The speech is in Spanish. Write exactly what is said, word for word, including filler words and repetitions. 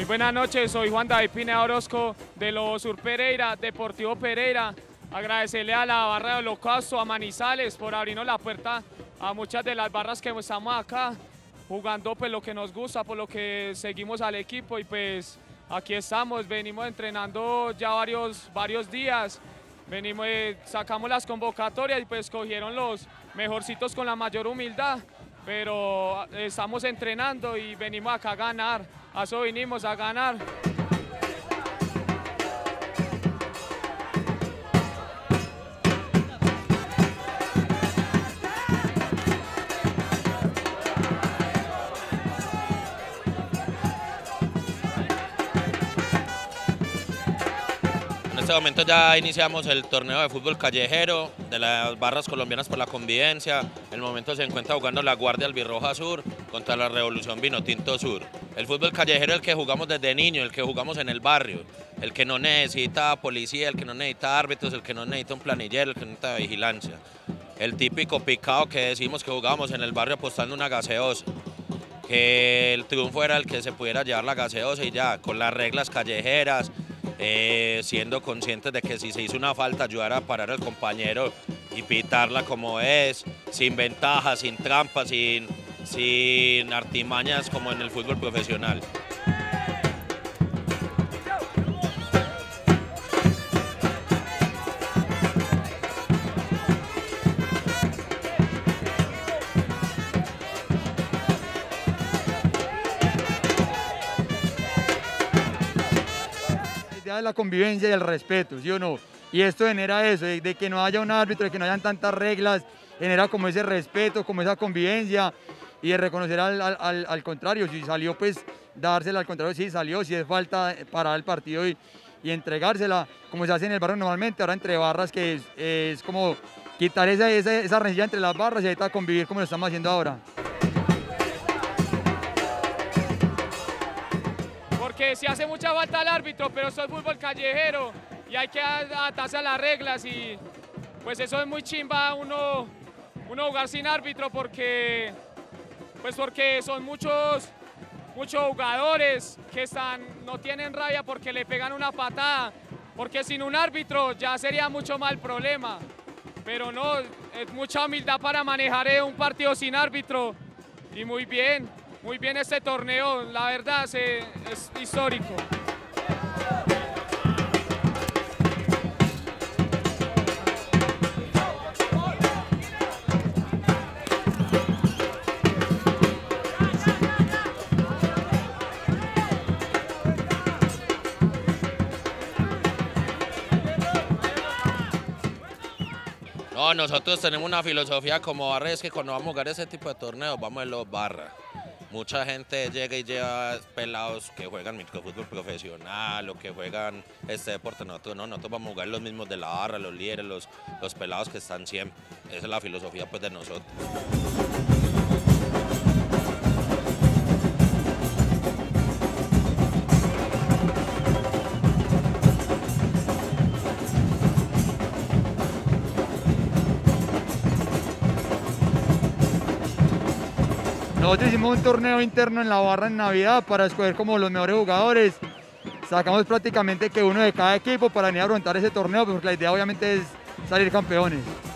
buenas noches, soy Juan David Pineda Orozco de los Sur Pereira, Deportivo Pereira. Agradecerle a la barra de Holocausto, a Manizales, por abrirnos la puerta a muchas de las barras que estamos acá, jugando pues lo que nos gusta, por lo que seguimos al equipo y pues aquí estamos, venimos entrenando ya varios, varios días, venimos, eh, sacamos las convocatorias y pues cogieron los mejorcitos con la mayor humildad, pero estamos entrenando y venimos acá a ganar, a eso vinimos a ganar. En este momento ya iniciamos el torneo de fútbol callejero de las barras colombianas por la convivencia. En el momento se encuentra jugando la Guardia Albirroja Sur contra la Revolución Vinotinto Sur. El fútbol callejero es el que jugamos desde niño, el que jugamos en el barrio, el que no necesita policía, el que no necesita árbitros, el que no necesita un planillero, el que no necesita vigilancia. El típico picado que decimos que jugábamos en el barrio apostando una gaseosa. Que el triunfo era el que se pudiera llevar la gaseosa y ya, con las reglas callejeras, Eh, siendo conscientes de que si se hizo una falta ayudar a parar al compañero y pitarla como es, sin ventajas, sin trampas, sin, sin artimañas como en el fútbol profesional. De la convivencia y el respeto, ¿sí o no? Y esto genera eso, de, de que no haya un árbitro, de que no hayan tantas reglas, genera como ese respeto, como esa convivencia y de reconocer al, al, al, al contrario, si salió pues dársela al contrario, sí salió, si es falta parar el partido y, y entregársela, como se hace en el barrio normalmente, ahora entre barras que es, es como quitar esa, esa, esa rencilla entre las barras y ahorita convivir como lo estamos haciendo ahora. Que se hace mucha falta al árbitro, pero esto es fútbol callejero y hay que adaptarse a las reglas y pues eso es muy chimba uno, uno jugar sin árbitro porque, pues porque son muchos, muchos jugadores que están, no tienen rabia porque le pegan una patada, porque sin un árbitro ya sería mucho más el problema, pero no, es mucha humildad para manejar un partido sin árbitro y muy bien. Muy bien este torneo, la verdad se, es histórico. No, nosotros tenemos una filosofía como barra, es que cuando vamos a jugar ese tipo de torneos vamos en los barra. Mucha gente llega y lleva pelados que juegan microfútbol profesional o que juegan este deporte. Nosotros no, nosotros vamos a jugar los mismos de la barra, los líderes, los, los pelados que están siempre. Esa es la filosofía pues de nosotros. Nosotros hicimos un torneo interno en la barra en Navidad para escoger como los mejores jugadores. Sacamos prácticamente que uno de cada equipo para venir a afrontar ese torneo, porque la idea obviamente es salir campeones.